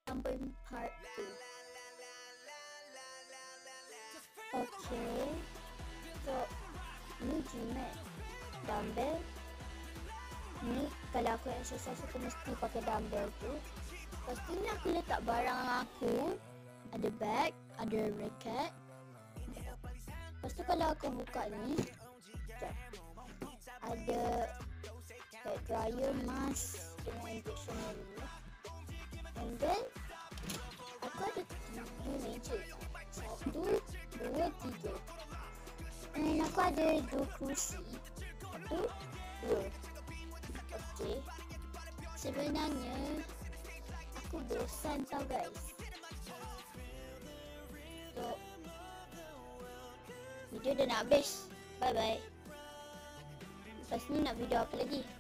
sampai part 2. Okay, so ni Gmat dumbbell. Ni kalau aku exercise aku mesti pakai dumbbell tu. Pastinya aku letak barang aku, ada bag, ada racket. Lepas tu kalau aku buka ni, ada hair dryer, mask dengan injection ni. And then aku ada 3 meja. 1, 2, 3. And aku ada 2 kursi. 1, 2. Okay. Sebenarnya aku bosan tau guys. So video dah nak habis. Bye bye. Lepas ni nak video apa lagi?